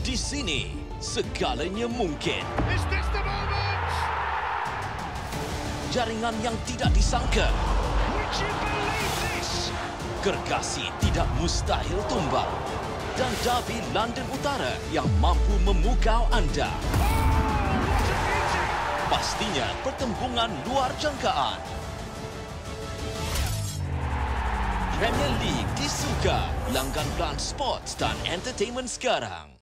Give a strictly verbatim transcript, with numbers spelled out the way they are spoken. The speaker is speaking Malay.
Di sini, segalanya mungkin. Is this the moment? Jaringan yang tidak disangka. Would you believe this? Gergasi tidak mustahil tumbang. Dan derby London Utara yang mampu memukau anda. Oh, what a beauty! Pastinya pertembungan luar jangkaan. Premier League disuka. Langgan Plan Sports dan Entertainment sekarang.